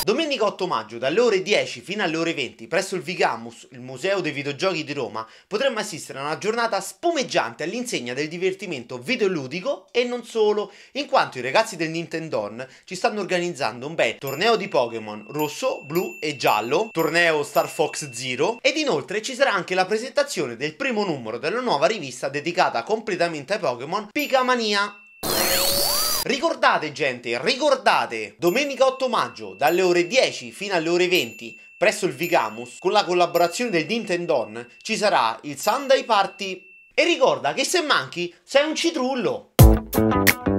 Domenica 8 maggio, dalle ore 10 fino alle ore 20, presso il Vigamus, il Museo dei Videogiochi di Roma, potremmo assistere a una giornata spumeggiante all'insegna del divertimento videoludico e non solo, in quanto i ragazzi del Nintendon ci stanno organizzando un bel torneo di Pokémon rosso, blu e giallo, torneo Star Fox Zero, ed inoltre ci sarà anche la presentazione del primo numero della nuova rivista dedicata completamente ai Pokémon, Picamania. Ricordate gente, ricordate! Domenica 8 maggio, dalle ore 10 fino alle ore 20, presso il Vigamus, con la collaborazione del Nintendon, ci sarà il Sunday Party. E ricorda che se manchi sei un citrullo!